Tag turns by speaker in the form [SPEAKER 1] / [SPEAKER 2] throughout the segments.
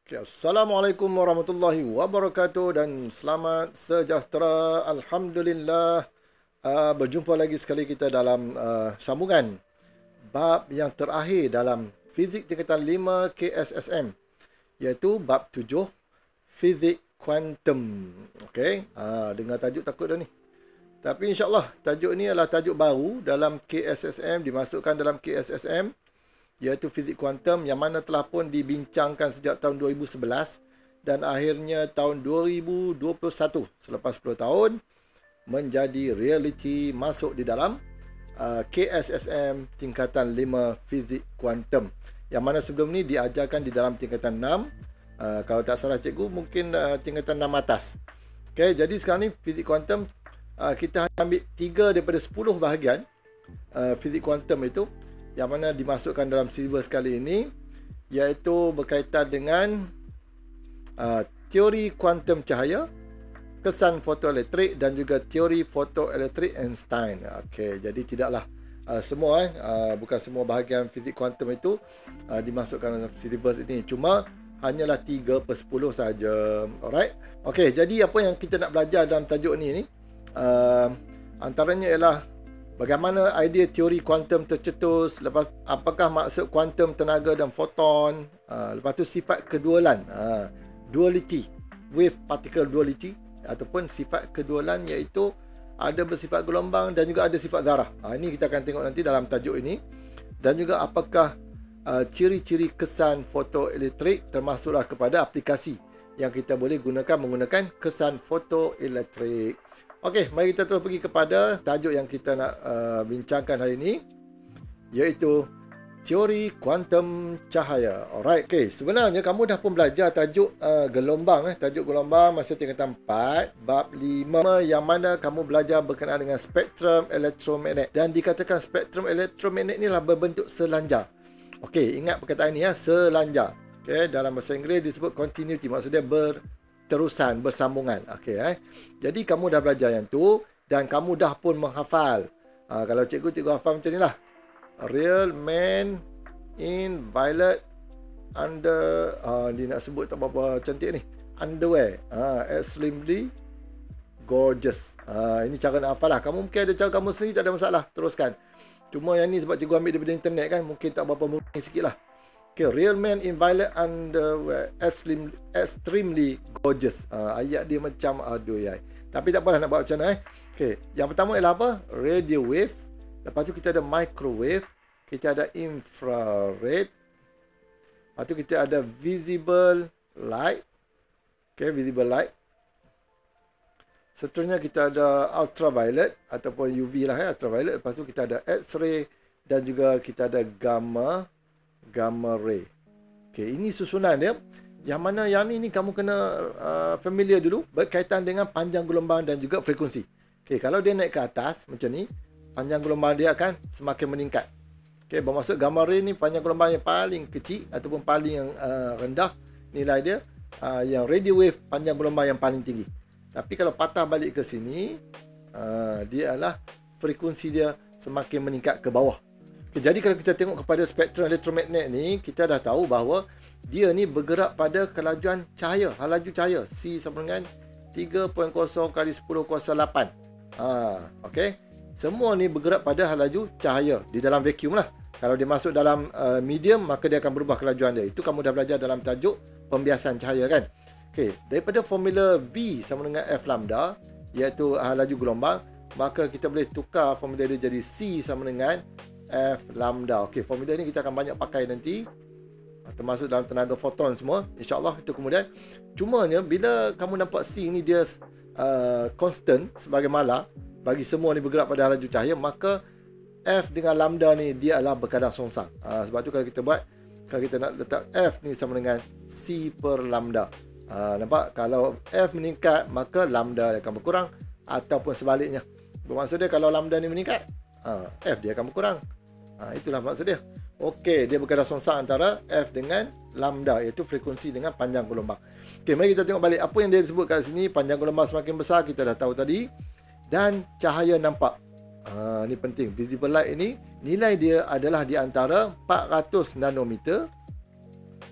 [SPEAKER 1] Okay, Assalamualaikum warahmatullahi wabarakatuh dan selamat sejahtera. Alhamdulillah. Berjumpa lagi sekali kita dalam sambungan bab yang terakhir dalam fizik tingkatan 5 KSSM, iaitu bab 7 fizik kuantum. Okey, dengar tajuk takut dah ni. Tapi insyaAllah tajuk ni adalah tajuk baru dalam KSSM, dimasukkan dalam KSSM, iaitu fizik kuantum, yang mana telah pun dibincangkan sejak tahun 2011 dan akhirnya tahun 2021, selepas 10 tahun, menjadi realiti masuk di dalam KSSM tingkatan 5 fizik kuantum, yang mana sebelum ni diajarkan di dalam tingkatan 6. Kalau tak salah cikgu, mungkin tingkatan 6 atas. Okay, jadi sekarang ni fizik kuantum, kita ambil 3 daripada 10 bahagian fizik kuantum itu, yang mana dimasukkan dalam silibus kali ini, iaitu berkaitan dengan teori kuantum cahaya, kesan fotoelektrik dan juga teori fotoelektrik Einstein. Okey, jadi tidaklah semua bukan semua bahagian fizik kuantum itu dimasukkan dalam silibus ini, cuma hanyalah 3/10 saja. Alright. Okey, jadi apa yang kita nak belajar dalam tajuk ni antaranya ialah bagaimana idea teori kuantum tercetus, lepas apakah maksud kuantum tenaga dan foton, lepas tu sifat kedualan, duality, wave particle duality, ataupun sifat kedualan iaitu ada bersifat gelombang dan juga ada sifat zarah. Ini kita akan tengok nanti dalam tajuk ini. Dan juga apakah ciri-ciri kesan fotoelektrik, termasuklah kepada aplikasi yang kita boleh gunakan menggunakan kesan fotoelektrik. Okey, mari kita terus pergi kepada tajuk yang kita nak bincangkan hari ini, iaitu teori kuantum cahaya. Alright, okey, sebenarnya kamu dah pun belajar tajuk gelombang, tajuk gelombang masa tingkatan 4, bab 5, yang mana kamu belajar berkenaan dengan spektrum elektromagnet. Dan dikatakan spektrum elektromagnet ni lah berbentuk selanjar. Okey, ingat perkataan ini ya, selanjar. Okey, dalam bahasa Inggeris disebut continuity, maksudnya terusan, bersambungan. Okey, jadi kamu dah belajar yang tu dan kamu dah pun menghafal. Kalau cikgu hafal macam ni lah. Real man in violet under, dia nak sebut tak berapa cantik ni, underwear, extremely gorgeous. Ini cara nak hafal lah. Kamu mungkin ada cara kamu sendiri, tak ada masalah, teruskan. Cuma yang ni sebab cikgu ambil daripada internet kan, mungkin tak berapa mungkin sikit lah. Okay, real man in violet underwear extremely gorgeous. Ayat dia macam aduh ya. Tapi tak apalah nak buat macam mana. Okay, yang pertama ialah apa? Radio wave. Lepas tu kita ada microwave. Kita ada infrared. Lepas tu kita ada visible light. Okay, visible light. Seterusnya kita ada ultraviolet ataupun UV lah ya, ultraviolet. Lepas tu kita ada X-ray dan juga kita ada gamma ray. Okey, ini susunan dia. Yang mana yang ni kamu kena familiar dulu berkaitan dengan panjang gelombang dan juga frekuensi. Okey, kalau dia naik ke atas macam ni, panjang gelombang dia akan semakin meningkat. Okey, bermaksud gamma ray ni panjang gelombang yang paling kecil ataupun paling yang rendah nilai dia. Yang radio wave panjang gelombang yang paling tinggi. Tapi kalau patah balik ke sini, dia adalah frekuensi dia semakin meningkat ke bawah. Okay, jadi kalau kita tengok kepada spektrum elektromagnet ni, kita dah tahu bahawa dia ni bergerak pada kelajuan cahaya, halaju cahaya C sama dengan 3.0 kali 10 kuasa 8. Okey. Semua ni bergerak pada halaju cahaya di dalam vacuum lah. Kalau dia masuk dalam medium, maka dia akan berubah kelajuan dia. Itu kamu dah belajar dalam tajuk pembiasan cahaya kan. Okey, daripada formula V sama dengan F lambda, iaitu halaju gelombang, maka kita boleh tukar formula dia jadi C sama dengan F lambda. Okey, formula ni kita akan banyak pakai nanti, termasuk dalam tenaga foton semua, insya-Allah itu kemudian. Cumanya bila kamu nampak C ni dia constant sebagai mala bagi semua ni bergerak pada halaju cahaya, maka F dengan lambda ni dia adalah berkadar songsang. Sebab tu kalau kita nak letak F ni sama dengan C per lambda. Nampak, kalau F meningkat maka lambda akan berkurang, ataupun sebaliknya. Bermaksud dia kalau lambda ni meningkat, F dia akan berkurang. Itulah maksud dia. Okey, dia berkadar songsang antara F dengan lambda, iaitu frekuensi dengan panjang gelombang. Okey, mari kita tengok balik apa yang dia sebut kat sini. Panjang gelombang semakin besar, kita dah tahu tadi. Dan cahaya nampak. Ni penting. Visible light ini, nilai dia adalah di antara 400 nanometer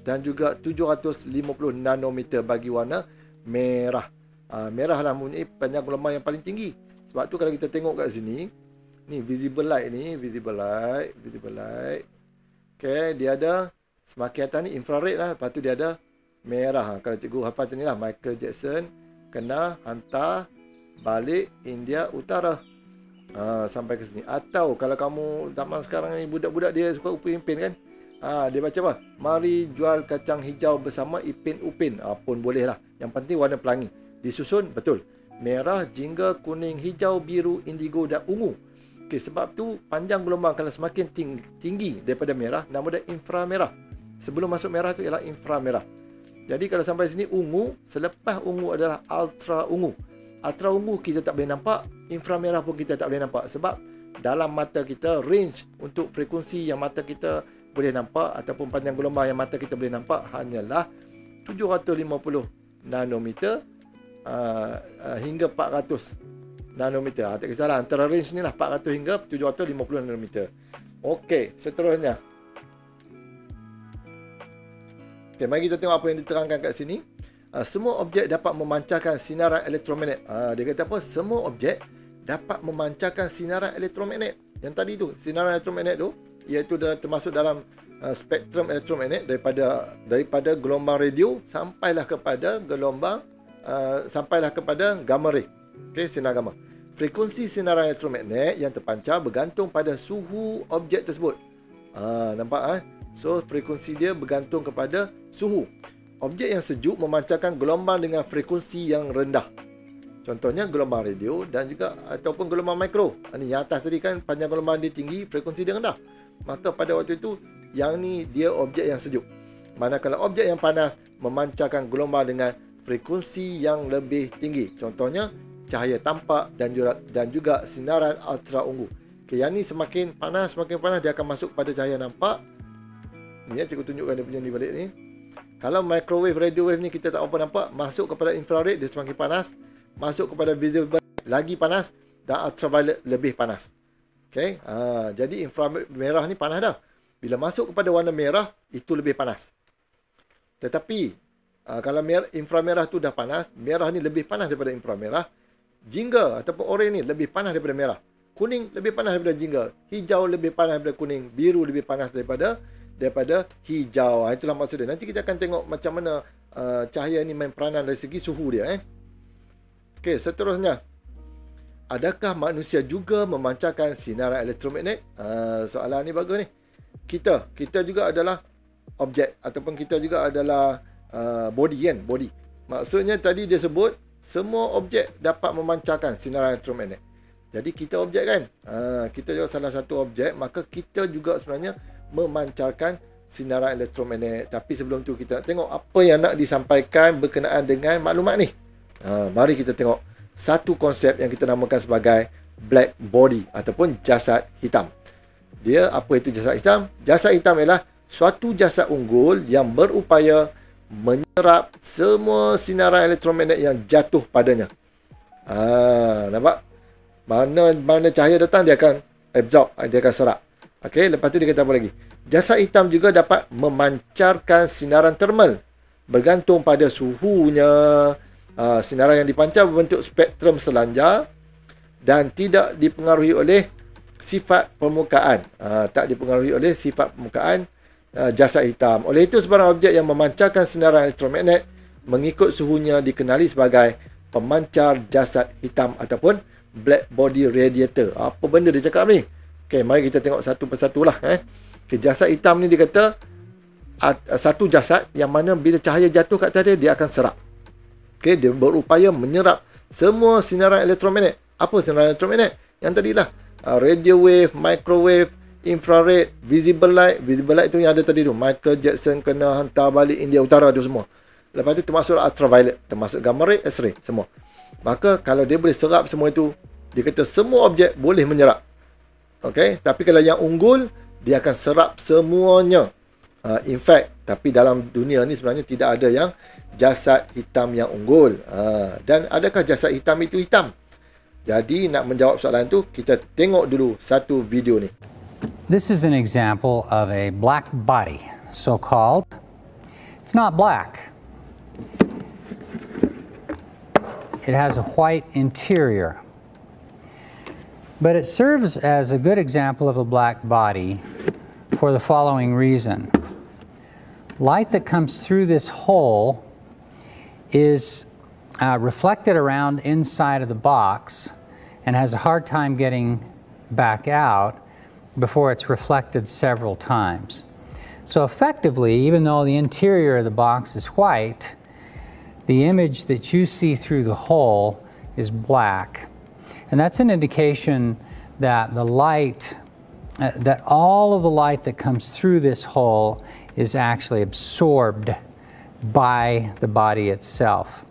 [SPEAKER 1] dan juga 750 nanometer bagi warna merah. Merah lah mempunyai panjang gelombang yang paling tinggi. Sebab tu kalau kita tengok kat sini, ni visible light ni, visible light. Okay, dia ada semakin atas ni infrared lah, lepas tu dia ada merah. Kalau cikgu hafal macam ni lah, Michael Jackson kena hantar balik India Utara. Sampai ke sini. Atau kalau kamu zaman sekarang ni budak-budak dia suka Upin Ipin kan, dia baca apa? Mari jual kacang hijau bersama Ipin Upin. Pun boleh lah, yang penting warna pelangi. Disusun betul, merah, jingga, kuning, hijau, biru, indigo dan ungu. Okay, sebab tu panjang gelombang kalau semakin tinggi daripada merah, nama dia inframerah. Sebelum masuk merah tu ialah inframerah. Jadi kalau sampai sini ungu, selepas ungu adalah ultra ungu. Ultra ungu kita tak boleh nampak, inframerah pun kita tak boleh nampak. Sebab dalam mata kita, range untuk frekuensi yang mata kita boleh nampak ataupun panjang gelombang yang mata kita boleh nampak hanyalah 750 nanometer hingga 400 nanometer. Tak kisahlah, antara range ni lah 400 hingga 750 nanometer. Okey, seterusnya. Okey, mari kita tengok apa yang diterangkan kat sini. Semua objek dapat memancarkan sinaran elektromagnet. Dia kata apa? Semua objek dapat memancarkan sinaran elektromagnet. Yang tadi tu, sinaran elektromagnet tu, iaitu termasuk dalam spektrum elektromagnet daripada gelombang radio sampailah kepada gelombang sampailah kepada gamma ray. Okey, sinar gamma. Frekuensi sinaran elektromagnet yang terpancar bergantung pada suhu objek tersebut. Nampak? So, frekuensi dia bergantung kepada suhu. Objek yang sejuk memancarkan gelombang dengan frekuensi yang rendah. Contohnya gelombang radio dan juga ataupun gelombang mikro. Ni yang atas tadi kan panjang gelombang dia tinggi, frekuensi dia rendah. Maka pada waktu itu yang ni dia objek yang sejuk. Manakala objek yang panas memancarkan gelombang dengan frekuensi yang lebih tinggi. Contohnya cahaya tampak dan juga sinaran ultra ungu. Okay, yang ni semakin panas dia akan masuk pada cahaya nampak. Ni ya, cikgu tunjukkan dia punya ni balik ni. Kalau microwave, radio wave ni kita tak apa nampak, masuk kepada infrared dia semakin panas, masuk kepada visible lagi panas dan ultraviolet lebih panas. Okey, jadi inframerah ni panas dah. Bila masuk kepada warna merah itu lebih panas. Tetapi kalau inframerah tu dah panas, merah ni lebih panas daripada inframerah. Jingga ataupun oranye ni lebih panas daripada merah. Kuning lebih panas daripada jingga. Hijau lebih panas daripada kuning. Biru lebih panas daripada hijau. Itulah maksud dia. Nanti kita akan tengok macam mana cahaya ni main peranan dari segi suhu dia. Okey, seterusnya. Adakah manusia juga memancarkan sinaran elektromagnet? Soalan ni bagus ni. Kita juga adalah objek ataupun kita juga adalah body kan? Body. Maksudnya tadi dia sebut semua objek dapat memancarkan sinaran elektromagnet. Jadi kita objek kan? Kita juga salah satu objek, maka kita juga sebenarnya memancarkan sinaran elektromagnet. Tapi sebelum tu kita nak tengok apa yang nak disampaikan berkenaan dengan maklumat ni. Mari kita tengok satu konsep yang kita namakan sebagai black body ataupun jasad hitam. Dia apa itu jasad hitam? Jasad hitam ialah suatu jasad unggul yang berupaya menyerap semua sinaran elektromagnet yang jatuh padanya. Nampak? Mana cahaya datang dia akan absorb, dia akan serap. Okey, lepas tu dia kata apa lagi? Jasad hitam juga dapat memancarkan sinaran termal bergantung pada suhunya. Sinaran yang dipancar berbentuk spektrum selanjar dan tidak dipengaruhi oleh sifat permukaan. Tak dipengaruhi oleh sifat permukaan jasad hitam. Oleh itu, sebarang objek yang memancarkan sinaran elektromagnet mengikut suhunya dikenali sebagai pemancar jasad hitam ataupun black body radiator. Apa benda dia cakap ni? Okey, mari kita tengok satu persatu lah. Okay, jasad hitam ni dia kata satu jasad yang mana bila cahaya jatuh kat atas dia, dia akan serap. Okey, dia berupaya menyerap semua sinaran elektromagnet. Apa sinaran elektromagnet? Yang tadilah radio wave, microwave, infrared, visible light. Visible light tu yang ada tadi tu. Michael Jackson kena hantar balik India Utara tu semua. Lepas tu termasuk ultraviolet, termasuk gamma ray, X-ray, semua. Maka kalau dia boleh serap semua itu, dia kata semua objek boleh menyerap. Okey, tapi kalau yang unggul, dia akan serap semuanya. In fact, tapi dalam dunia ni sebenarnya tidak ada yang jasad hitam yang unggul. Dan adakah jasad hitam itu hitam? Jadi nak menjawab soalan tu, kita tengok dulu satu video ni.
[SPEAKER 2] This is an example of a black body, so-called. It's not black. It has a white interior. But it serves as a good example of a black body for the following reason. Light that comes through this hole is reflected around inside of the box and has a hard time getting back out before it's reflected several times. So effectively, even though the interior of the box is white, the image that you see through the hole is black. And that's an indication that the light, that all of the light that comes through this hole is actually absorbed by the body itself.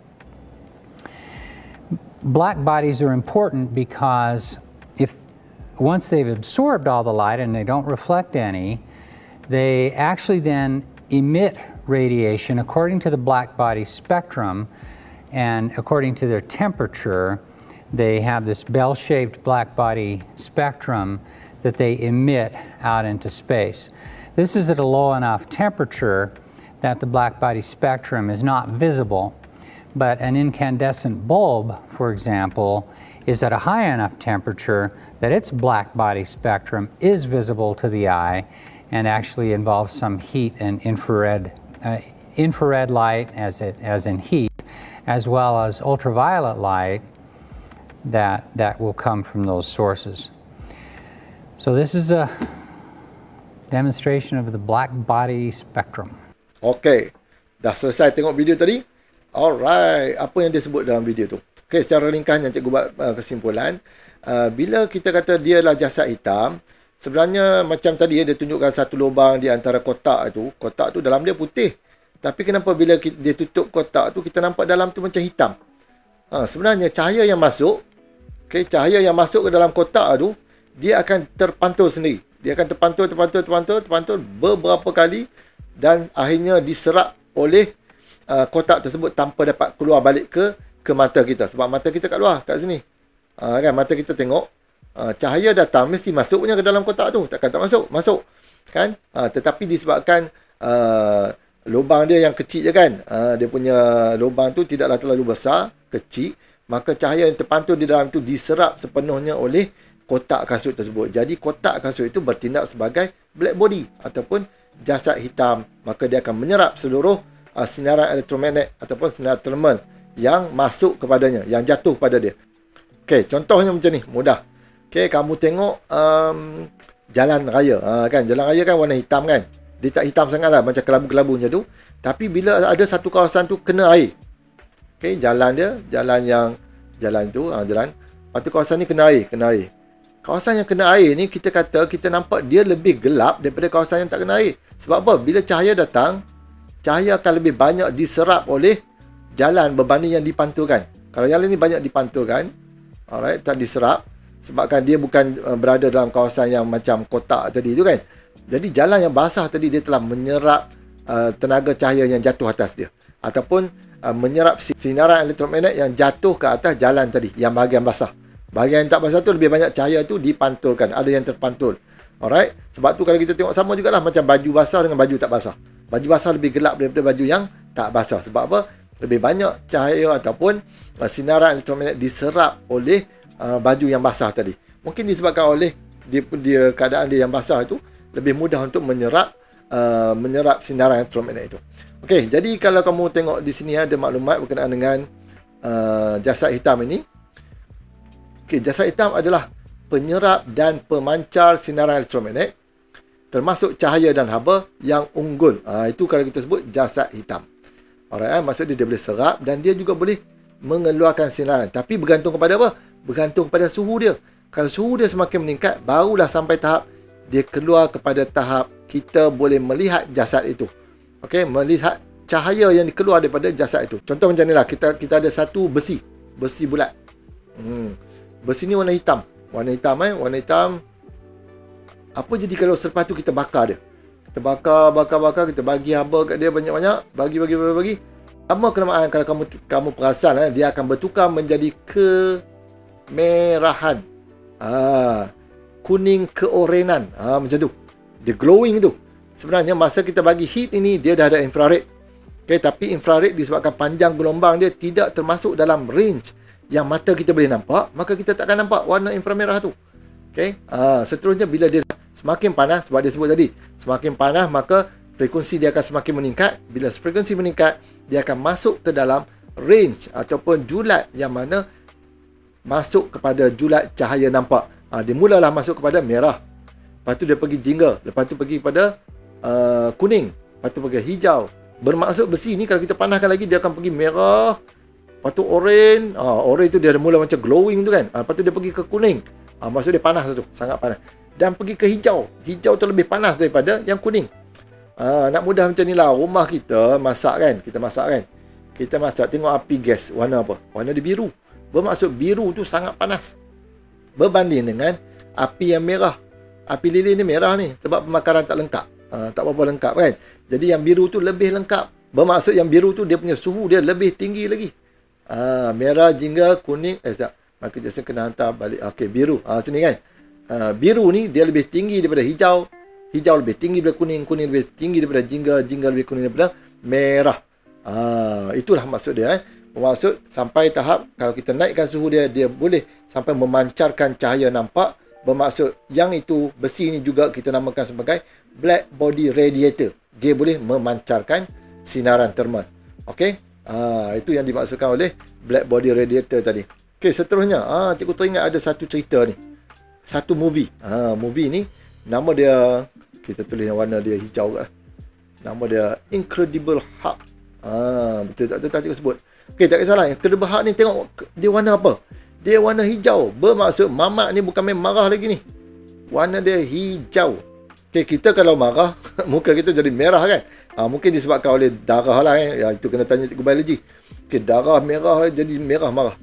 [SPEAKER 2] Black bodies are important because once they've absorbed all the light and they don't reflect any, they actually then emit radiation according to the black body spectrum, and according to their temperature, they have this bell-shaped black body spectrum that they emit out into space. This is at a low enough temperature that the black body spectrum is not visible, but an incandescent bulb, for example, is at a high enough temperature that its black body spectrum is visible to the eye and actually involves some heat and infrared light as in heat, as well as ultraviolet light that will come from those sources. So this is a demonstration of the black body spectrum.
[SPEAKER 1] Okay, dah selesai tengok video tadi. Alright, apa yang dia sebut dalam video tu? Okay, secara ringkas yang cikgu buat kesimpulan, bila kita kata dia adalah jasad hitam, sebenarnya macam tadi dia tunjukkan satu lubang di antara kotak tu dalam dia putih. Tapi kenapa bila dia tutup kotak tu, kita nampak dalam tu macam hitam? Sebenarnya cahaya yang masuk, cahaya yang masuk ke dalam kotak tu, dia akan terpantul sendiri. Dia akan terpantul beberapa kali dan akhirnya diserap oleh kotak tersebut tanpa dapat keluar balik ke mata kita. Sebab mata kita kat luar, kat sini. Kan mata kita tengok, cahaya datang mesti masuknya ke dalam kotak tu. Takkan tak masuk. Kan? Tetapi disebabkan lubang dia yang kecil je kan. Dia punya lubang tu tidaklah terlalu besar, kecil. Maka cahaya yang terpantul di dalam tu diserap sepenuhnya oleh kotak kasut tersebut. Jadi kotak kasut itu bertindak sebagai black body ataupun jasad hitam. Maka dia akan menyerap seluruh sinaran elektromagnet ataupun sinar termal yang masuk kepadanya, yang jatuh pada dia. Okey, contohnya macam ni, mudah. Okey, kamu tengok jalan raya. Kan, jalan raya kan warna hitam kan. Dia tak hitam sangatlah, macam kelabu-kelabu macam tu. Tapi bila ada satu kawasan tu kena air. Okey, jalan dia, jalan tu, lepas tu kawasan ni kena air. Kawasan yang kena air ni kita kata kita nampak dia lebih gelap daripada kawasan yang tak kena air. Sebab apa? Bila cahaya datang, cahaya akan lebih banyak diserap oleh jalan berbanding yang dipantulkan. Kalau jalan ni banyak dipantulkan, alright, tak diserap sebabkan dia bukan berada dalam kawasan yang macam kotak tadi tu kan. Jadi jalan yang basah tadi dia telah menyerap tenaga cahaya yang jatuh atas dia ataupun menyerap sinaran elektromagnet yang jatuh ke atas jalan tadi yang bahagian basah. Bahagian yang tak basah tu lebih banyak cahaya tu dipantulkan, ada yang terpantul. Alright, sebab tu kalau kita tengok sama jugalah macam baju basah dengan baju tak basah. Baju basah lebih gelap daripada baju yang tak basah. Sebab apa? Lebih banyak cahaya ataupun sinaran elektromagnet diserap oleh baju yang basah tadi. Mungkin disebabkan oleh dia keadaan dia yang basah itu lebih mudah untuk menyerap sinaran elektromagnet itu. Okey, jadi kalau kamu tengok di sini ada maklumat berkenaan dengan jasad hitam ini. Okey, jasad hitam adalah penyerap dan pemancar sinaran elektromagnet termasuk cahaya dan haba yang unggul. Itu kalau kita sebut jasad hitam. Alright, maksud dia boleh serap dan dia juga boleh mengeluarkan sinaran. Tapi bergantung kepada apa? Bergantung pada suhu dia. Kalau suhu dia semakin meningkat, barulah sampai tahap dia keluar kepada tahap kita boleh melihat jasad itu. Okey, melihat cahaya yang keluar daripada jasad itu. Contoh macam ni lah, kita ada satu besi bulat. Besi ni warna hitam. Warna hitam. Apa jadi kalau selepas tu kita bakar dia? Kita bakar, kita bagi haba kat dia banyak-banyak, bagi. Lama kelamaan kalau kamu perasan dia akan bertukar menjadi kemerahan. Kuning keorenan. Macam tu. Dia glowing tu. Sebenarnya masa kita bagi heat ini dia dah ada infrared. Okay, tapi infrared disebabkan panjang gelombang dia tidak termasuk dalam range yang mata kita boleh nampak, maka kita tak akan nampak warna inframerah tu. Okay. Seterusnya bila dia semakin panas, sebab dia sebut tadi, semakin panas maka frekuensi dia akan semakin meningkat. Bila frekuensi meningkat, dia akan masuk ke dalam range ataupun julat yang mana masuk kepada julat cahaya nampak. Dia mulalah masuk kepada merah. Lepas tu dia pergi jingga. Lepas tu pergi kepada kuning. Lepas tu pergi hijau. Bermaksud besi ni kalau kita panaskan lagi, dia akan pergi merah. Lepas tu orange. Orange tu dia mula macam glowing tu kan. Lepas tu dia pergi ke kuning. Maksud dia panas tu. Sangat panas. Dan pergi ke hijau. Hijau tu lebih panas daripada yang kuning. Nak mudah macam ni lah. Rumah kita masak kan. Kita masak kan. Kita masak. Tengok api gas. Warna apa? Warna dia biru. Bermaksud biru tu sangat panas. Berbanding dengan api yang merah. Api lilin ni merah ni. Sebab pembakaran tak lengkap. Tak berapa lengkap kan. Jadi yang biru tu lebih lengkap. Bermaksud yang biru tu dia punya suhu dia lebih tinggi lagi. Merah jingga kuning. Tak. Maka Jason kena hantar balik. Okey, biru. Sini kan. Biru ni dia lebih tinggi daripada hijau. Hijau lebih tinggi daripada kuning. Kuning lebih tinggi daripada jingga. Jingga lebih kuning daripada merah. Itulah maksud dia. Bermaksud sampai tahap kalau kita naikkan suhu dia, dia boleh sampai memancarkan cahaya nampak. Bermaksud yang itu besi ni juga kita namakan sebagai black body radiator. Dia boleh memancarkan sinaran termal. Okey. Itu yang dimaksudkan oleh black body radiator tadi. Okey, seterusnya cikgu teringat ada satu cerita ni. Satu movie. Movie ni nama dia, kita tulis yang warna dia hijau lah. Nama dia Incredible Hulk. Betul tak cikgu sebut. Okey, tak kisahlah. Incredible Hulk ni tengok dia warna apa? Dia warna hijau. Bermaksud mamak ni bukan main marah lagi ni. Warna dia hijau. Okay, kita kalau marah, muka kita jadi merah kan. Mungkin disebabkan oleh darah lah kan. Itu kena tanya cikgu biologi. Okay, darah merah jadi merah marah.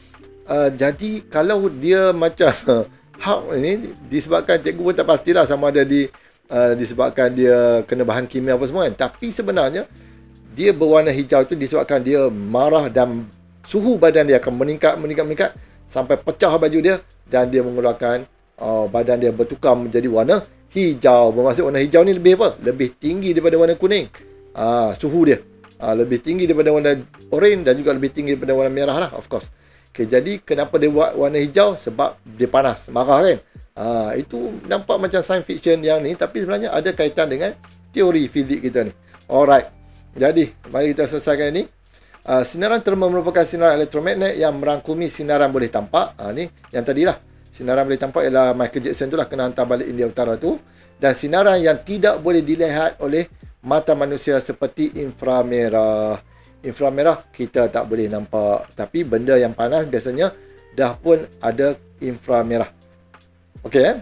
[SPEAKER 1] Jadi kalau dia macam Hulk ni disebabkan cikgu pun tak pastilah sama ada disebabkan dia kena bahan kimia apa semua kan. Tapi sebenarnya dia berwarna hijau tu disebabkan dia marah dan suhu badan dia akan meningkat sampai pecah baju dia dan dia mengeluarkan badan dia bertukar menjadi warna hijau. Bermaksud warna hijau ni lebih apa? Lebih tinggi daripada warna kuning. Suhu dia lebih tinggi daripada warna orange dan juga lebih tinggi daripada warna merah lah, of course. Okay, jadi kenapa dia buat warna hijau? Sebab dia panas, marah kan. Itu nampak macam science fiction yang ni, tapi sebenarnya ada kaitan dengan teori fizik kita ni. Alright. Jadi, mari kita selesaikan ini. Sinaran termal merupakan sinaran elektromagnet yang merangkumi sinaran boleh tampak. Ni yang tadilah. Sinaran boleh tampak ialah Michael Jackson tu lah kena hantar balik India Utara tu. Dan sinaran yang tidak boleh dilihat oleh mata manusia seperti inframerah. Inframerah kita tak boleh nampak. Tapi benda yang panas biasanya dah pun ada inframerah. Okey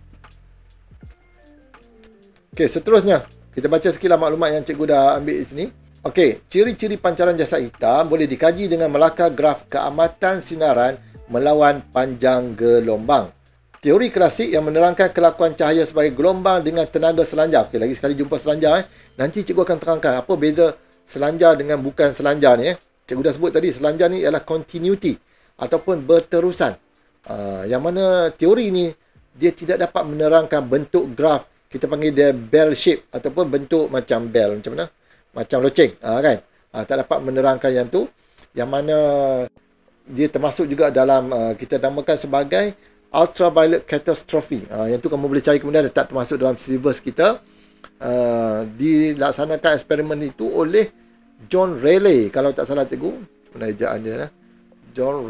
[SPEAKER 1] Okey, seterusnya. Kita baca sikitlah maklumat yang cikgu dah ambil di sini. Okey, ciri-ciri pancaran jasad hitam boleh dikaji dengan melakar graf keamatan sinaran melawan panjang gelombang. Teori klasik yang menerangkan kelakuan cahaya sebagai gelombang dengan tenaga selanjar. Okey, lagi sekali jumpa selanjar. Nanti cikgu akan terangkan apa beza selanjar dengan bukan selanjar ni. Cikgu dah sebut tadi, selanjar ni ialah continuity ataupun berterusan. Yang mana teori ni dia tidak dapat menerangkan bentuk graf. Kita panggil dia bell shape ataupun bentuk macam bell. Macam mana? Macam loceng, kan? Tak dapat menerangkan yang tu. Yang mana dia termasuk juga dalam kita namakan sebagai ultraviolet catastrophe. Yang tu kamu boleh cari kemudian, tak termasuk dalam syllabus kita. Dilaksanakan eksperimen itu oleh John Rayleigh. Kalau tak salah cikgu, mana ejaan dia lah. John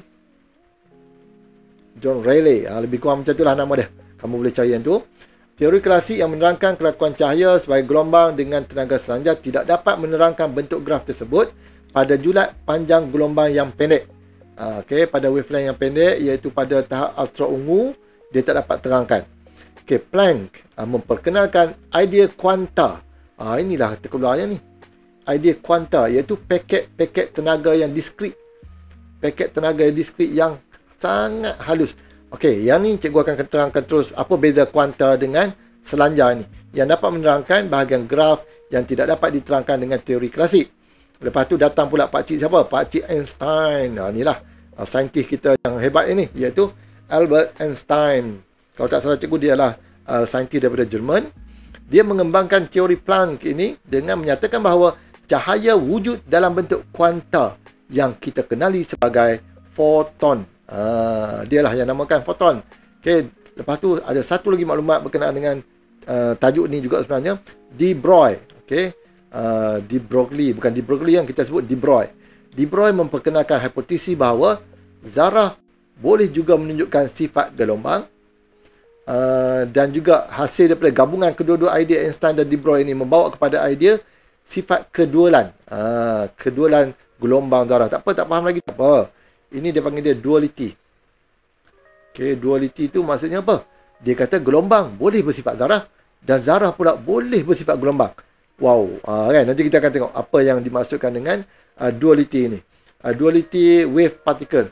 [SPEAKER 1] Rayleigh. Lebih kurang macam itulah nama dia. Kamu boleh cari yang tu. Teori klasik yang menerangkan kelakuan cahaya sebagai gelombang dengan tenaga selanjar tidak dapat menerangkan bentuk graf tersebut pada julat panjang gelombang yang pendek. Okey, pada wavelength yang pendek iaitu pada tahap ultra ungu, dia tak dapat terangkan. Okey, Planck memperkenalkan idea kuanta. Inilah terkeluarnya ni. Idea kuanta iaitu paket tenaga yang diskrit. Paket tenaga yang diskrit yang sangat halus. Okey, yang ni cikgu akan terangkan terus apa beza kuanta dengan selanjar ni. Yang dapat menerangkan bahagian graf yang tidak dapat diterangkan dengan teori klasik. Lepas tu datang pula pakcik siapa? Pakcik Einstein. Inilah saintis kita yang hebat ini, iaitu Albert Einstein. Kalau tak salah cikgu, dia lah saintis daripada Jerman. Dia mengembangkan teori Planck ini dengan menyatakan bahawa cahaya wujud dalam bentuk kuanta yang kita kenali sebagai foton. Dialah yang namakan foton. Okey, lepas tu ada satu lagi maklumat berkenaan dengan tajuk ni juga sebenarnya, de Broglie. Okey, de Broglie, bukan de Broglie yang kita sebut de Broglie. De Broglie memperkenalkan hipotesi bahawa zarah boleh juga menunjukkan sifat gelombang, dan juga hasil daripada gabungan kedua-dua idea Einstein dan de Broglie ini membawa kepada idea sifat kedualan. Kedualan gelombang zarah. Tak apa, tak faham lagi, tak apa. Ini dia panggil dia duality. Okey, duality tu maksudnya apa? Dia kata gelombang boleh bersifat zarah dan zarah pula boleh bersifat gelombang. Wow, kan? Nanti kita akan tengok apa yang dimaksudkan dengan duality ini. Duality wave particle.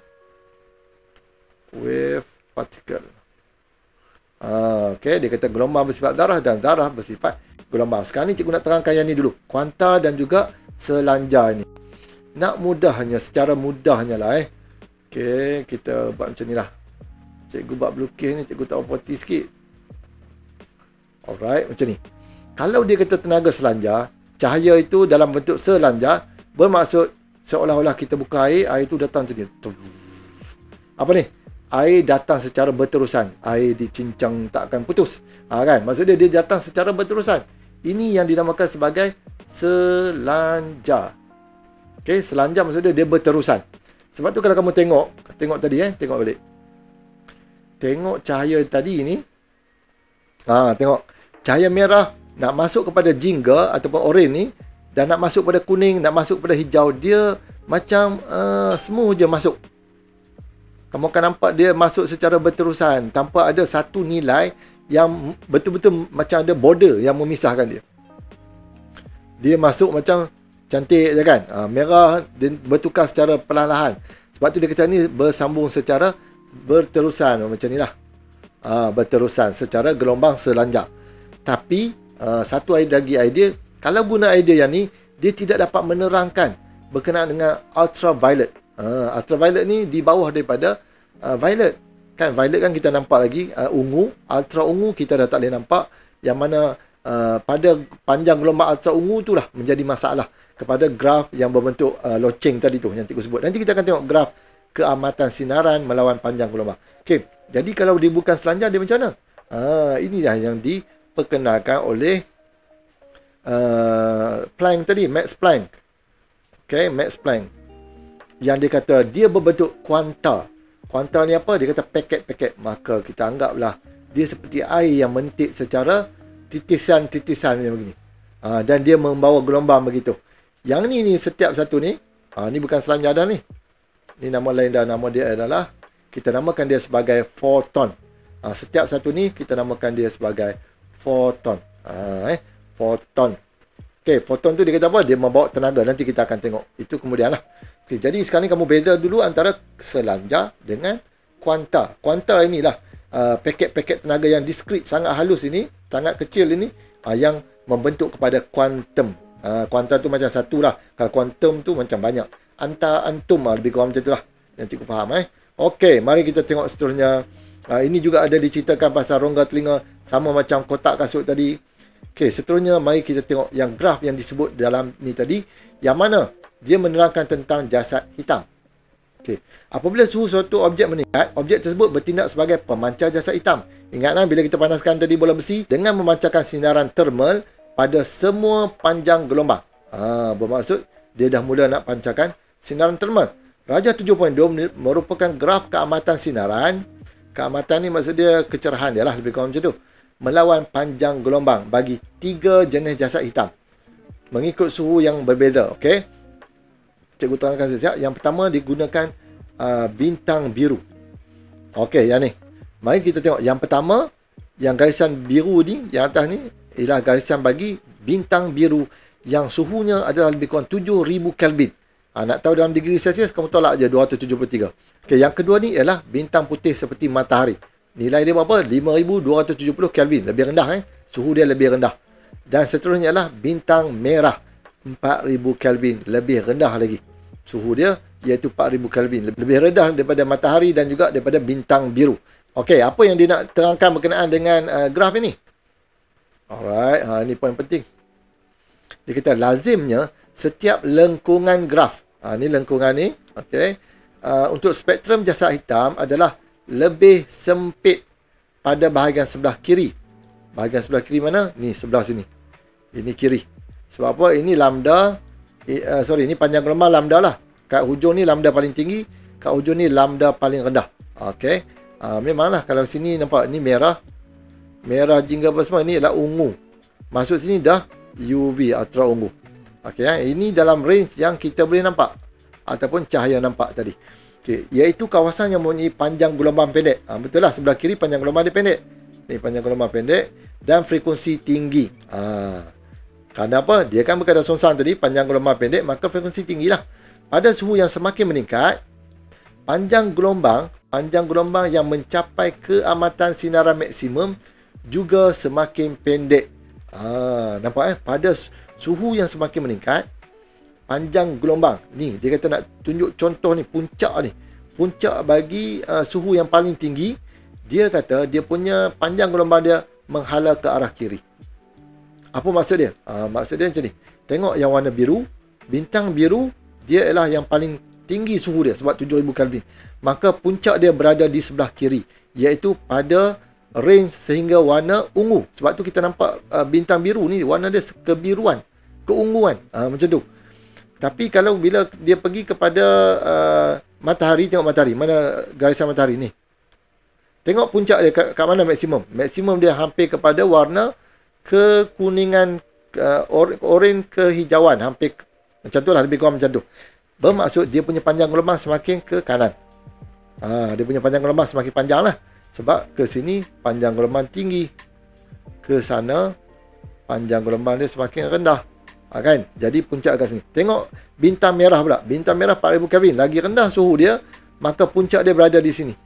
[SPEAKER 1] Wave particle. Okey, dia kata gelombang bersifat zarah dan zarah bersifat gelombang. Sekarang ni cikgu nak terangkan yang ni dulu. Kuanta dan juga selanja ni. Nak mudahnya, secara mudahnya lah okey, kita buat macam ni lah. Cikgu buat melukis ni, cikgu tak poti sikit. Alright, macam ni. Kalau dia kata tenaga selanja, cahaya itu dalam bentuk selanja, bermaksud seolah-olah kita buka air itu datang macam ni. Apa ni? Air datang secara berterusan. Air dicincang tak akan putus. Kan? Maksudnya dia datang secara berterusan. Ini yang dinamakan sebagai selanja. Okey, selanja maksudnya dia berterusan. Sebab tu kalau kamu tengok tadi tengok balik. Tengok cahaya tadi ni. Tengok. Cahaya merah nak masuk kepada jingga ataupun oranye ni, dan nak masuk pada kuning, nak masuk pada hijau, dia macam semua je masuk. Kamu akan nampak dia masuk secara berterusan tanpa ada satu nilai yang betul-betul macam ada border yang memisahkan dia. Dia masuk macam cantik je kan. Merah dia bertukar secara perlahan-lahan. Sebab tu dia kata ni bersambung secara berterusan macam ni lah. Berterusan secara gelombang selanja. Tapi satu lagi idea, kalau guna idea yang ni, dia tidak dapat menerangkan berkenaan dengan ultraviolet. Ultraviolet ni di bawah daripada violet. Kan violet kan kita nampak lagi, ungu, ultra ungu kita dah tak boleh nampak, yang mana pada panjang gelombang ultra ungu itulah menjadi masalah kepada graf yang berbentuk loceng tadi tu yang cikgu sebut. Nanti kita akan tengok graf keamatan sinaran melawan panjang gelombang. Okey, jadi kalau dia bukan selanja, dia macam mana? Inilah yang diperkenalkan oleh Planck tadi, Max Planck. Okey, Max Planck. Yang dia kata dia berbentuk kuanta. Kuanta ni apa? Dia kata paket-paket. Maka kita anggaplah dia seperti air yang mentik secara titisan-titisan macam begini. Dan dia membawa gelombang begitu. Yang ni setiap satu ni, ni bukan selanja dah ni. Ni nama lain dah. Nama dia adalah, kita namakan dia sebagai foton. Setiap satu ni kita namakan dia sebagai foton. Foton. Okey, foton tu dia kata apa? Dia membawa tenaga. Nanti kita akan tengok. Itu kemudian lah. Okay, jadi sekarang ni kamu beza dulu antara selanja dengan kuanta. Kuanta inilah paket-paket tenaga yang diskrit, sangat halus ini, sangat kecil ini, yang membentuk kepada kuantum. Kuanta tu macam satu lah. Kalau kuantum tu macam banyak. Antum lebih kurang macam tu lah. Yang cikgu faham. Okey, mari kita tengok seterusnya. Ini juga ada diceritakan pasal rongga telinga, sama macam kotak kasut tadi. Okey, seterusnya mari kita tengok yang graf yang disebut dalam ni tadi, yang mana dia menerangkan tentang jasad hitam. Okey, apabila suhu suatu objek meningkat, objek tersebut bertindak sebagai pemancar jasad hitam. Ingatlah bila kita panaskan tadi bola besi dengan memancarkan sinaran termal pada semua panjang gelombang. Bermaksud dia dah mula nak pancarkan sinaran termal. Rajah 7.2 merupakan graf keamatan sinaran. Keamatan ni maksud dia kecerahan dia lah, lebih kurang macam tu. Melawan panjang gelombang bagi 3 jenis jasad hitam mengikut suhu yang berbeza. Okey, cikgu terangkan sekejap. Yang pertama digunakan bintang biru. Okey, yang ni. Mari kita tengok. Yang pertama, yang garisan biru ni, yang atas ni, ialah garisan bagi bintang biru yang suhunya adalah lebih kurang 7,000 Kelvin. Nak tahu dalam degree Celsius, kamu tolak je 273. Okey, yang kedua ni ialah bintang putih seperti matahari. Nilai dia berapa? 5,270 Kelvin. Lebih rendah. Suhu dia lebih rendah. Dan seterusnya ialah bintang merah. 4,000 Kelvin. Lebih rendah lagi. Suhu dia iaitu 4,000 Kelvin. Lebih rendah daripada matahari dan juga daripada bintang biru. Okey, apa yang dia nak terangkan berkenaan dengan graf ini? Alright, ini poin penting. Dia kata lazimnya setiap lengkungan graf. Ni lengkungan ni. Okey. Untuk spektrum jasa hitam adalah lebih sempit pada bahagian sebelah kiri. Bahagian sebelah kiri mana? Ni sebelah sini. Ini kiri. Sebab apa? Ini lambda. Ini panjang gelombang lambda lah. Kat hujung ni lambda paling tinggi. Kat hujung ni lambda paling rendah. Okey. Memanglah kalau sini nampak ni merah. Merah jingga apa semua. Ini adalah ungu. Masuk sini dah UV, ultra ungu. Okey. Ini dalam range yang kita boleh nampak. Ataupun cahaya nampak tadi. Okay. Iaitu kawasan yang mempunyai panjang gelombang pendek. Betul lah, sebelah kiri panjang gelombang dia pendek. Ni panjang gelombang pendek. Dan frekuensi tinggi. Kerana apa? Dia kan berkadar songsang tadi, panjang gelombang pendek, maka frekuensi tinggi lah. Pada suhu yang semakin meningkat, panjang gelombang yang mencapai keamatan sinaran maksimum juga semakin pendek. Nampak Pada suhu yang semakin meningkat, panjang gelombang ni, dia kata nak tunjuk contoh ni, puncak bagi suhu yang paling tinggi. Dia kata dia punya panjang gelombang dia menghala ke arah kiri. Apa maksud dia? Maksud dia macam ni. Tengok yang warna biru, bintang biru dia ialah yang paling tinggi suhu dia sebab 7000 Kelvin. Maka puncak dia berada di sebelah kiri, iaitu pada range sehingga warna ungu. Sebab tu kita nampak bintang biru ni warna dia kebiruan, keunguan, macam tu. Tapi kalau bila dia pergi kepada matahari, tengok matahari. Mana garisan matahari ni? Tengok puncak dia kat mana maksimum. Maksimum dia hampir kepada warna kekuningan, oren kehijauan. Hampir macam tu lah, lebih kurang macam tu. Bermaksud dia punya panjang gelombang semakin ke kanan. Dia punya panjang gelombang semakin panjang lah. Sebab ke sini panjang gelombang tinggi. Ke sana panjang gelombang dia semakin rendah. Kan? Jadi puncak kat sini. Tengok bintang merah pula. Bintang merah 4000 Kelvin. Lagi rendah suhu dia, maka puncak dia berada di sini.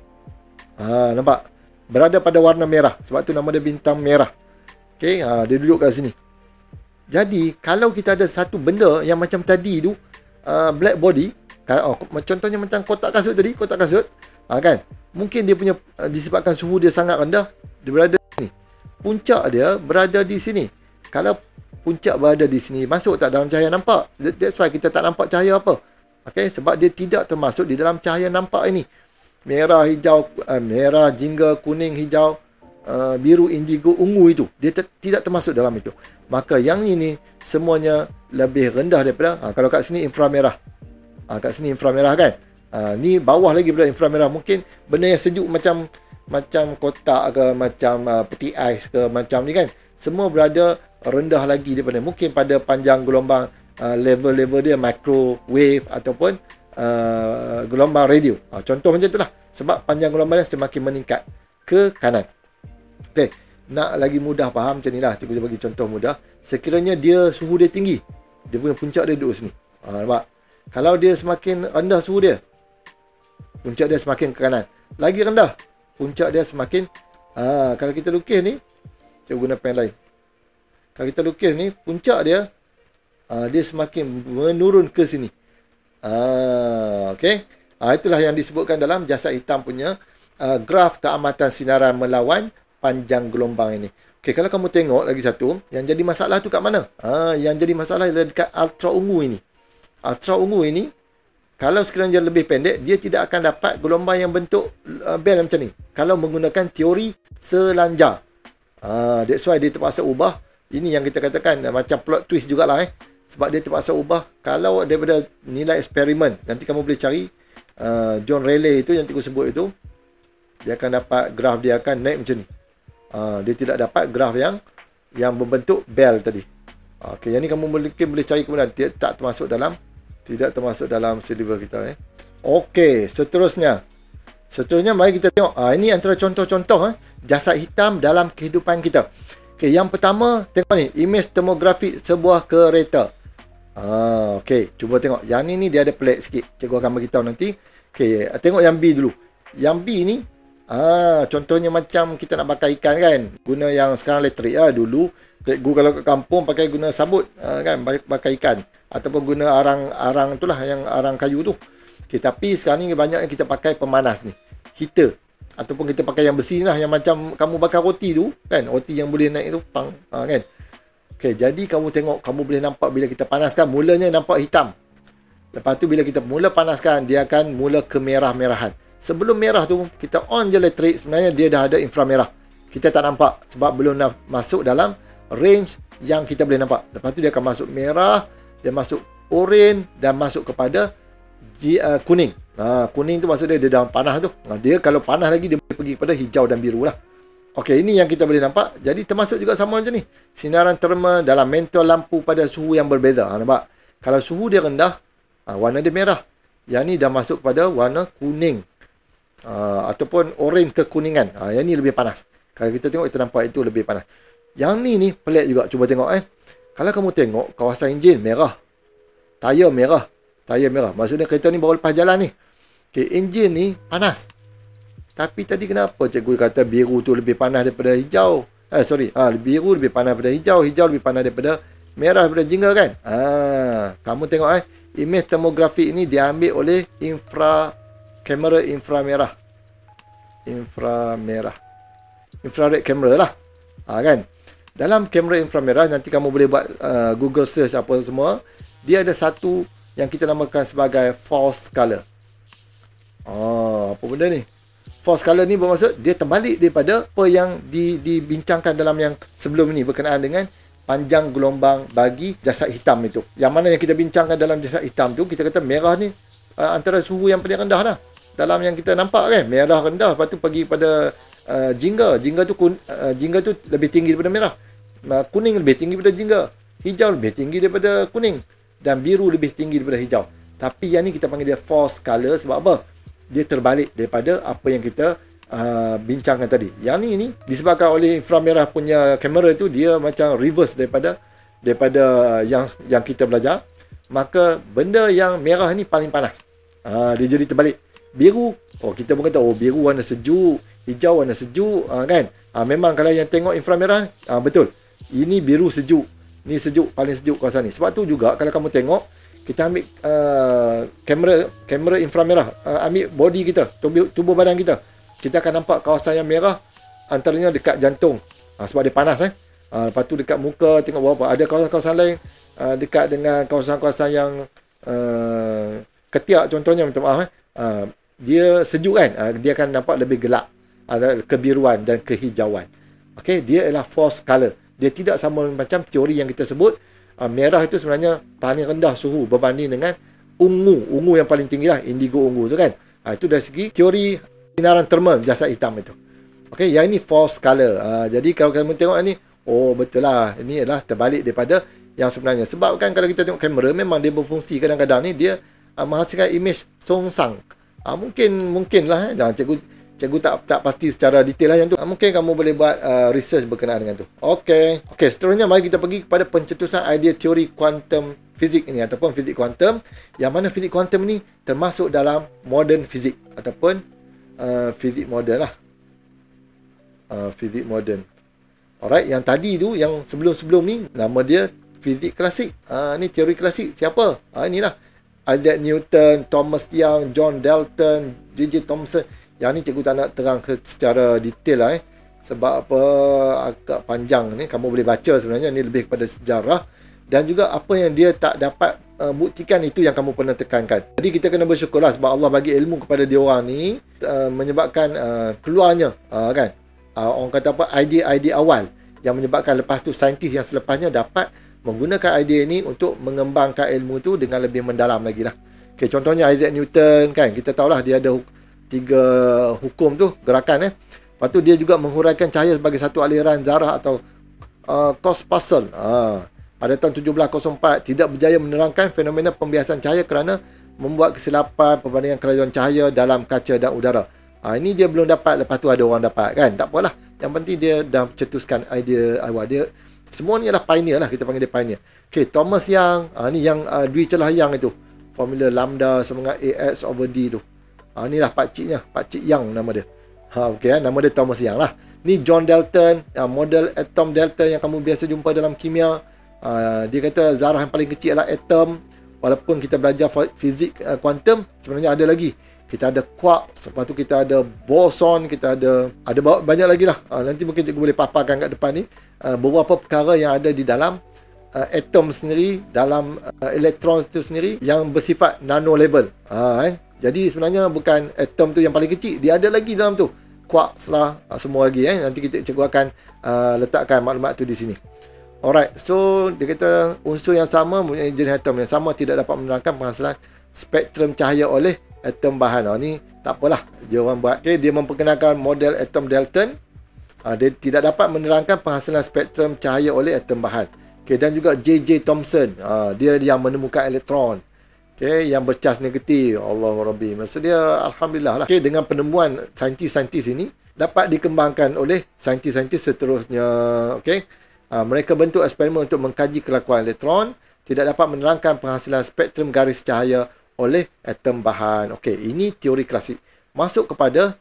[SPEAKER 1] Nampak? Berada pada warna merah. Sebab tu nama dia bintang merah. Okay? Dia duduk kat sini. Jadi, kalau kita ada satu benda yang macam tadi tu, black body, contohnya macam kotak kasut tadi, kotak kasut, kan? Mungkin dia punya, disebabkan suhu dia sangat rendah, dia berada di sini. Puncak dia berada di sini. Kalau puncak berada di sini, masuk tak dalam cahaya nampak? That's why kita tak nampak cahaya apa. Okay? Sebab dia tidak termasuk di dalam cahaya nampak ini. Merah, hijau, merah, jingga, kuning, hijau, biru, indigo, ungu itu. Dia tidak termasuk dalam itu. Maka yang ini semuanya lebih rendah daripada, kalau kat sini inframerah. Kat sini inframerah kan. Ni bawah lagi daripada inframerah. Mungkin benda yang sejuk macam kotak ke, macam peti ais ke, macam ni kan. Semua berada rendah lagi daripada, mungkin pada panjang gelombang level-level dia microwave ataupun gelombang radio. Contoh macam itulah. Sebab panjang gelombang dia semakin meningkat ke kanan. Okey, nak lagi mudah faham macam inilah, cikgu bagi contoh mudah. Sekiranya dia suhu dia tinggi, dia punya puncak dia duduk sini. Nampak? Kalau dia semakin rendah suhu dia, puncak dia semakin ke kanan. Lagi rendah, puncak dia semakin kalau kita lukis ni, cikgu guna pen lain. Kalau kita lukis ni, puncak dia dia semakin menurun ke sini. Okey. Itulah yang disebutkan dalam jasa hitam punya graf keamatan sinaran melawan panjang gelombang ini. Okey, kalau kamu tengok lagi satu, yang jadi masalah tu kat mana? Yang jadi masalah adalah dekat ultra ungu ini. Ultra ungu ini, kalau sekiranya lebih pendek, dia tidak akan dapat gelombang yang bentuk bel macam ni. Kalau menggunakan teori selanjar. That's why dia terpaksa ubah. Ini yang kita katakan macam plot twist jugalah. Sebab dia terpaksa ubah. Kalau daripada nilai eksperimen, nanti kamu boleh cari John Rayleigh itu yang cikgu sebut itu, dia akan dapat graf dia akan naik macam ni. Dia tidak dapat graf yang berbentuk bell tadi. Okey, yang ni kamu boleh cari kemudian, tidak termasuk dalam silibus kita. Okey, seterusnya mari kita tengok. Ini antara contoh-contoh jasad hitam dalam kehidupan kita. Okey, yang pertama tengok ni, imej termografi sebuah kereta. Okey, cuba tengok. Yang ni dia ada pelik sikit. Cikgu akan beritahu nanti. Okey, tengok yang B dulu. Yang B ni contohnya macam kita nak bakar ikan kan, guna yang sekarang elektrik. Dulu cikgu kalau ke kampung pakai guna sabut kan, bakar ikan, ataupun guna arang itulah, yang arang kayu tu. Okey, tapi sekarang ni banyak yang kita pakai pemanas ni, heater, ataupun kita pakai yang besi lah, yang macam kamu bakar roti tu kan, roti yang boleh naik tu pang, kan. Okey, jadi kamu tengok, kamu boleh nampak bila kita panaskan, mulanya nampak hitam. Lepas tu bila kita mula panaskan, dia akan mula kemerah-merahan. Sebelum merah tu, kita on je elektrik, sebenarnya dia dah ada inframerah. Kita tak nampak sebab belum masuk dalam range yang kita boleh nampak. Lepas tu dia akan masuk merah, dia masuk oren dan masuk kepada kuning. Kuning tu maksud dia dah panas tu. Dia kalau panas lagi, dia boleh pergi kepada hijau dan biru lah. Okey, ini yang kita boleh nampak. Jadi termasuk juga sama macam ni. Sinaran terma dalam mentol lampu pada suhu yang berbeza. Nampak? Kalau suhu dia rendah, warna dia merah. Yang ni dah masuk pada warna kuning. Ataupun oren kekuningan. Yang ni lebih panas. Kalau kita tengok, kita nampak itu lebih panas. Yang ni pelik juga. Cuba tengok Kalau kamu tengok kawasan enjin merah. Tayar merah. Tayar merah. Maksudnya kereta ni baru lepas jalan ni. Okey, enjin ni panas. Tapi tadi kenapa cikgu kata biru tu lebih panas daripada hijau? Biru lebih panas daripada hijau. Hijau lebih panas daripada merah daripada jingga kan? Kamu tengok imej termografi ini diambil oleh kamera inframerah. Infrared kamera lah. Kan? Dalam kamera inframerah, nanti kamu boleh buat Google search apa semua. Dia ada satu yang kita namakan sebagai false color. Apa benda ni? False color ni bermaksud dia terbalik daripada apa yang dibincangkan dalam yang sebelum ni berkenaan dengan panjang gelombang bagi jasad hitam itu. Yang mana yang kita bincangkan dalam jasad hitam tu, kita kata merah ni antara suhu yang paling rendah dah. Dalam yang kita nampak kan, merah rendah, lepas tu pergi pada jingga. Jingga tu lebih tinggi daripada merah. Kuning lebih tinggi daripada jingga. Hijau lebih tinggi daripada kuning. Dan biru lebih tinggi daripada hijau. Tapi yang ni kita panggil dia false color sebab apa? Dia terbalik daripada apa yang kita bincangkan tadi. Yang ni disebabkan oleh inframerah punya kamera tu, dia macam reverse daripada yang kita belajar. Maka benda yang merah ni paling panas. Dia jadi terbalik. Biru, kita pun kata biru warna sejuk, hijau warna sejuk, kan? Memang kalau yang tengok inframerah, betul. Ini biru sejuk. Ni sejuk, paling sejuk kawasan ni. Sebab tu juga kalau kamu tengok, kita ambil kamera inframerah, ambil body kita, tubuh badan kita. Kita akan nampak kawasan yang merah, antaranya dekat jantung. Sebab dia panas. Lepas tu dekat muka, tengok berapa. Ada kawasan-kawasan lain dekat dengan kawasan-kawasan yang ketiak contohnya, minta maaf. Dia sejuk kan, dia akan nampak lebih gelap. Ada kebiruan dan kehijauan. Okey, dia ialah false color. Dia tidak sama macam teori yang kita sebut. Merah itu sebenarnya paling rendah suhu berbanding dengan ungu yang paling tinggi lah, indigo ungu tu kan. Itu dari segi teori sinaran termal jasad hitam itu. Okey, yang ini false color. Jadi kalau kamu tengok ni, betul lah, ini adalah terbalik daripada yang sebenarnya. Sebab kan kalau kita tengok kamera, memang dia berfungsi kadang-kadang ni dia menghasilkan imej songsang. Mungkin lah. Jangan cikgu tak pasti secara detail lah yang tu. Mungkin kamu boleh buat research berkenaan dengan tu. Okey, seterusnya mari kita pergi kepada pencetusan idea teori kuantum fizik ini ataupun fizik kuantum, yang mana fizik kuantum ni termasuk dalam modern fizik ataupun fizik moden lah. Fizik moden. Alright, yang tadi tu, yang sebelum ni, nama dia fizik klasik. Ni teori klasik. Siapa? Inilah Isaac Newton, Thomas Young, John Dalton, J.J. Thomson. Yang ni cikgu tak nak terang secara detail lah. Sebab apa, agak panjang ni. Kamu boleh baca sebenarnya. Ni lebih kepada sejarah. Dan juga apa yang dia tak dapat buktikan, itu yang kamu pernah tekankan. Jadi kita kena bersyukurlah sebab Allah bagi ilmu kepada dia orang ni, menyebabkan keluarnya kan, orang kata apa, idea awal yang menyebabkan lepas tu saintis yang selepasnya dapat menggunakan idea ini untuk mengembangkan ilmu tu dengan lebih mendalam lagi lah. Okay, contohnya Isaac Newton kan, kita tahulah dia ada 3 hukum tu, gerakan Lepas tu dia juga menghuraikan cahaya sebagai satu aliran zarah atau corpuscle. Pada tahun 1704 tidak berjaya menerangkan fenomena pembiasan cahaya kerana membuat kesilapan perbandingan kelajuan cahaya dalam kaca dan udara. Ini dia belum dapat, lepas tu ada orang dapat kan. Tak apalah. Yang penting dia dah cetuskan idea awal dia. Semua ni adalah pioneer lah, kita panggil dia pioneer. Okay, Thomas Young, ni yang Dwi Celah Yang itu. Formula lambda sama dengan AX over D tu. Inilah pakciknya, Pakcik Young nama dia. Okay, nama dia Thomas Young lah. Ni John Dalton, model atom delta yang kamu biasa jumpa dalam kimia. Dia kata zarah yang paling kecil adalah atom. Walaupun kita belajar fizik kuantum, sebenarnya ada lagi. Kita ada quark, lepas tu kita ada boson, kita ada banyak lagi lah. Nanti mungkin cikgu boleh paparkan kat depan ni beberapa perkara yang ada di dalam atom sendiri, dalam elektron itu sendiri yang bersifat nano level. Jadi sebenarnya bukan atom tu yang paling kecil, dia ada lagi dalam tu, quarks lah, semua lagi. Nanti cikgu akan letakkan maklumat tu di sini. Alright, so dia kata unsur yang sama mempunyai jenis atom yang sama tidak dapat menerangkan penghasilan spektrum cahaya oleh atom bahan. Ni tak apalah, dia orang buat. Dia memperkenalkan model atom Dalton. Dia tidak dapat menerangkan penghasilan spektrum cahaya oleh atom bahan. Dan juga J.J. Thomson, dia yang menemukan elektron yang bercas negatif. Allahu Rabbi. Maksud dia alhamdulillah lah. Dengan penemuan saintis-saintis ini dapat dikembangkan oleh saintis-saintis seterusnya. Mereka bentuk eksperimen untuk mengkaji kelakuan elektron, tidak dapat menerangkan penghasilan spektrum garis cahaya oleh atom bahan. Ini teori klasik. Masuk kepada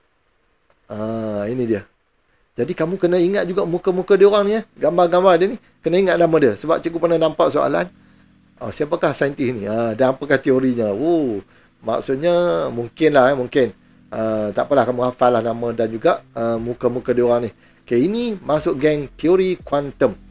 [SPEAKER 1] ini dia. Jadi kamu kena ingat juga muka-muka dia orang ni, gambar-gambar dia ni, kena ingat nama dia. Sebab cikgu pernah nampak soalan, siapakah saintis ni? Dan apakah teorinya? Maksudnya mungkin lah, mungkin. Tak apalah, kamu hafal lah nama dan juga muka-muka dia orang ni. Ini masuk geng teori kuantum.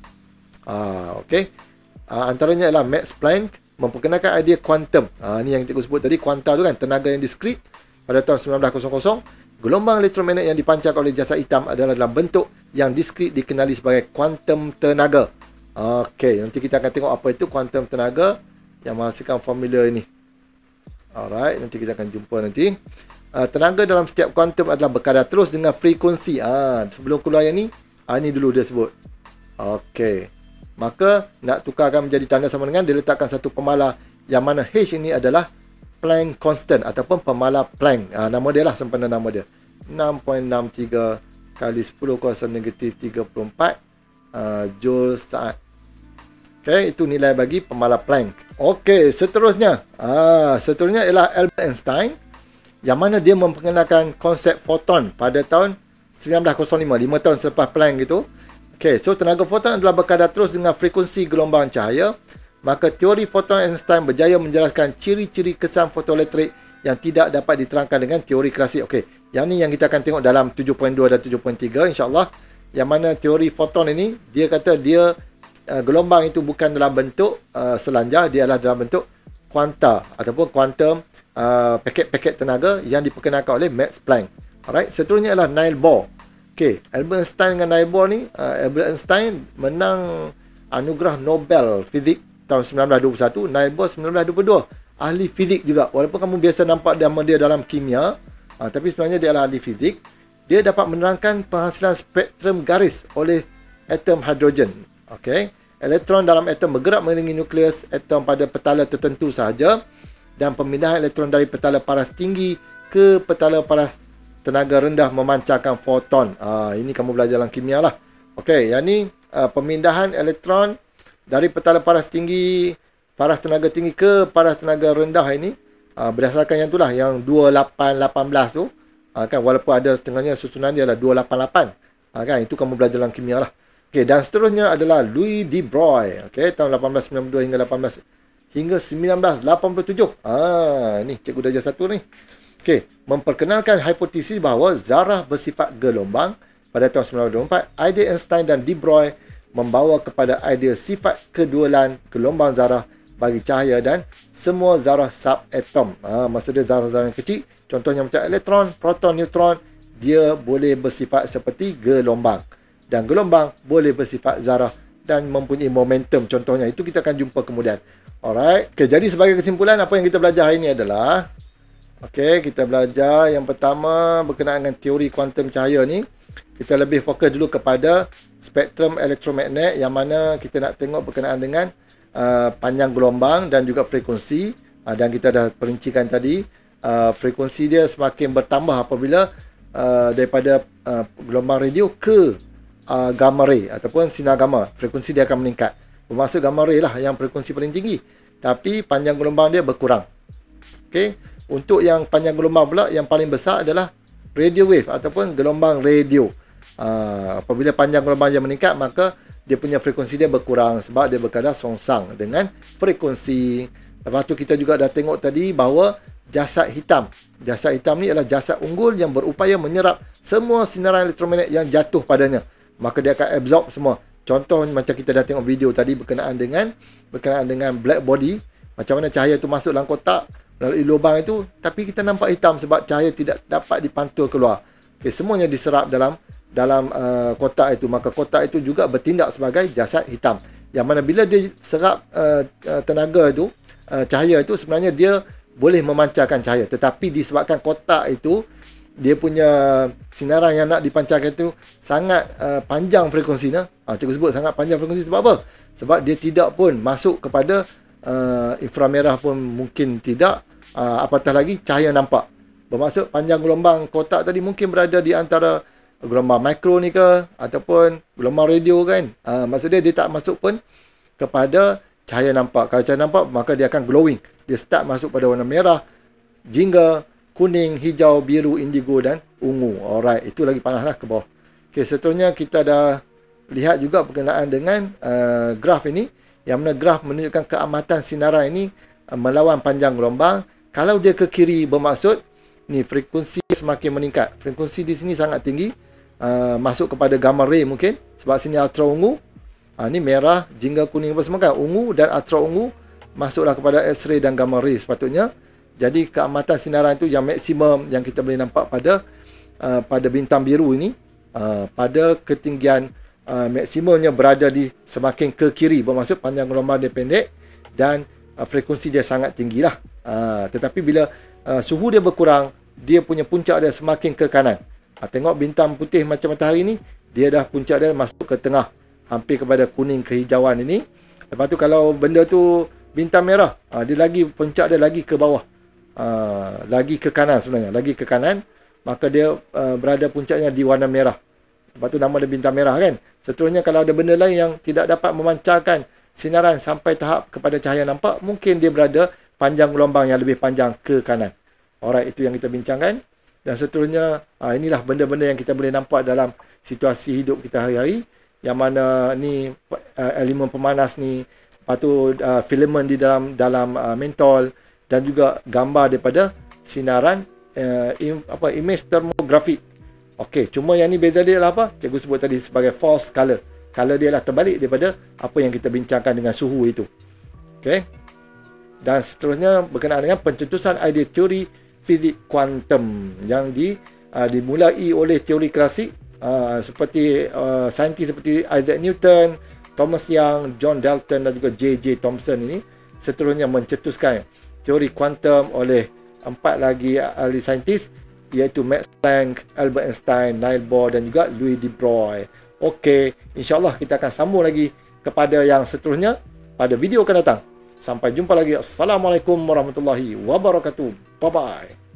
[SPEAKER 1] Antaranya adalah Max Planck memperkenalkan idea kuantum. Ni yang cikgu sebut tadi, kuanta tu kan, tenaga yang diskrit pada tahun 1900. Gelombang elektromagnet yang dipancarkan oleh jasad hitam adalah dalam bentuk yang diskrit dikenali sebagai kuantum tenaga. Nanti kita akan tengok apa itu kuantum tenaga yang menghasilkan formula ini. Alright, nanti kita akan jumpa nanti. Tenaga dalam setiap kuantum adalah berkadar terus dengan frekuensi. Sebelum keluar yang ni, ni dulu dia sebut. Maka nak tukarkan menjadi tanda sama dengan dia letakkan satu pemalar yang mana H ini adalah Planck constant ataupun pemalar Planck. Nama dia lah, sempena nama dia. 6.63 kali 10 kuasa negatif 34 Joule saat. Itu nilai bagi pemalar Planck. Seterusnya. Seterusnya ialah Albert Einstein, yang mana dia memperkenalkan konsep foton pada tahun 1905, 5 tahun selepas Planck itu. So tenaga foton adalah berkadar terus dengan frekuensi gelombang cahaya. Maka teori foton Einstein berjaya menjelaskan ciri-ciri kesan fotoelektrik yang tidak dapat diterangkan dengan teori klasik. Yang ni yang kita akan tengok dalam 7.2 dan 7.3 insya-Allah. Yang mana teori foton ini, dia kata dia gelombang itu bukan dalam bentuk selanjar, dia adalah dalam bentuk kuanta ataupun kuantum paket-paket tenaga yang diperkenalkan oleh Max Planck. Alright, seterusnya adalah Niels Bohr. Albert Einstein dengan Niels Bohr ni, Albert Einstein menang anugerah Nobel Fizik tahun 1921, Niels Bohr 1922. Ahli fizik juga. Walaupun kamu biasa nampak nama dia dalam kimia, tapi sebenarnya dia adalah ahli fizik. Dia dapat menerangkan penghasilan spektrum garis oleh atom hidrogen. Elektron dalam atom bergerak mengelilingi nukleus atom pada petala tertentu sahaja, dan pemindahan elektron dari petala paras tinggi ke petala paras tenaga rendah memancarkan foton. Ini kamu belajar dalam kimia lah. Yang ni pemindahan elektron dari petala paras tinggi, paras tenaga tinggi ke paras tenaga rendah ini, berdasarkan yang itulah, yang 2818 tu, walaupun ada setengahnya susunan dia adalah 288. Itu kamu belajar dalam kimia lah. Dan seterusnya adalah Louis de Broglie, tahun 1892 hingga 1987. Ni cikgu darjah 1 ni. Memperkenalkan hipotesis bahawa zarah bersifat gelombang pada tahun 1924. Idea Einstein dan de Broglie membawa kepada idea sifat kedualan gelombang zarah bagi cahaya dan semua zarah subatom. Maksudnya zarah-zarah yang kecil, contohnya macam elektron, proton, neutron, dia boleh bersifat seperti gelombang. Dan gelombang boleh bersifat zarah dan mempunyai momentum contohnya. Itu kita akan jumpa kemudian. Alright. Jadi sebagai kesimpulan, apa yang kita belajar hari ini adalah, kita belajar yang pertama berkenaan dengan teori kuantum cahaya ni. Kita lebih fokus dulu kepada spektrum elektromagnet, yang mana kita nak tengok berkenaan dengan panjang gelombang dan juga frekuensi. Dan kita dah perincikan tadi, frekuensi dia semakin bertambah apabila daripada gelombang radio ke gamma ray ataupun sinar gamma. Frekuensi dia akan meningkat. Bermaksud gamma ray lah yang frekuensi paling tinggi, tapi panjang gelombang dia berkurang. Untuk yang panjang gelombang pula, yang paling besar adalah radio wave ataupun gelombang radio. Apabila panjang gelombang dia meningkat, maka dia punya frekuensi dia berkurang sebab dia berkadar songsang dengan frekuensi. Lepas tu kita juga dah tengok tadi bahawa jasad hitam ni adalah jasad unggul yang berupaya menyerap semua sinaran elektromagnet yang jatuh padanya. Maka dia akan absorb semua. Contoh macam kita dah tengok video tadi berkenaan dengan black body, macam mana cahaya tu masuk dalam kotak melalui lubang itu, tapi kita nampak hitam sebab cahaya tidak dapat dipantul keluar. Okey, semuanya diserap dalam kotak itu, maka kotak itu juga bertindak sebagai jasad hitam. Yang mana bila dia serap tenaga itu, cahaya itu, sebenarnya dia boleh memancarkan cahaya, tetapi disebabkan kotak itu dia punya sinaran yang nak dipancarkan itu sangat panjang frekuensinya. Cikgu sebut sangat panjang frekuensi sebab apa? Sebab dia tidak pun masuk kepada inframerah pun mungkin tidak, apatah lagi cahaya nampak. Bermaksud panjang gelombang kotak tadi mungkin berada di antara gelombang mikro ni ke, ataupun gelombang radio kan. Maksudnya dia tak masuk pun kepada cahaya nampak. Kalau cahaya nampak, maka dia akan glowing. Dia start masuk pada warna merah, jingga, kuning, hijau, biru, indigo dan ungu. Alright, itu lagi panaslah ke bawah. Okey, seterusnya kita dah lihat juga berkenaan dengan graf ini, yang mana graf menunjukkan keamatan sinaran ini melawan panjang gelombang. Kalau dia ke kiri, bermaksud ni frekuensi semakin meningkat. Frekuensi di sini sangat tinggi, masuk kepada gamma ray mungkin, sebab sini ultra ungu. Ni merah, jingga, kuning apa semua kan, ungu dan ultra ungu masuklah kepada X-ray dan gamma ray sepatutnya. Jadi keamatan sinaran itu yang maksimum yang kita boleh nampak pada bintang biru ini, pada ketinggian maksimumnya berada di semakin ke kiri, bermaksud panjang gelombang dia pendek dan frekuensi dia sangat tinggilah. Tetapi bila suhu dia berkurang, dia punya puncak dia semakin ke kanan. Tengok bintang putih macam matahari ni, dia dah puncak dia masuk ke tengah, hampir kepada kuning kehijauan ini. Lepas tu kalau benda tu bintang merah, dia lagi puncak dia lagi ke bawah, lagi ke kanan sebenarnya, lagi ke kanan, maka dia berada puncaknya di warna merah. Lepas tu nama dia bintang merah kan. Seterusnya kalau ada benda lain yang tidak dapat memancarkan sinaran sampai tahap kepada cahaya nampak, mungkin dia berada panjang gelombang yang lebih panjang ke kanan. Alright, itu yang kita bincangkan. Dan seterusnya, inilah benda-benda yang kita boleh nampak dalam situasi hidup kita hari-hari, yang mana ni elemen pemanas ni, lepas tu filament di dalam mentol, dan juga gambar daripada sinaran image termografi. Okey, cuma yang ni beza dia lah apa? Cikgu sebut tadi sebagai false color. Color dia lah terbalik daripada apa yang kita bincangkan dengan suhu itu. Okey. Dan seterusnya berkenaan dengan pencetusan idea teori fizik kuantum yang dimulai oleh teori klasik, seperti saintis seperti Isaac Newton, Thomas Young, John Dalton dan juga J.J. Thomson ini. Seterusnya mencetuskan teori kuantum oleh 4 lagi ahli saintis, iaitu Max Planck, Albert Einstein, Niels Bohr dan juga Louis de Broglie. Okey, insyaAllah kita akan sambung lagi kepada yang seterusnya pada video akan datang. Sampai jumpa lagi. Assalamualaikum warahmatullahi wabarakatuh. Bye-bye.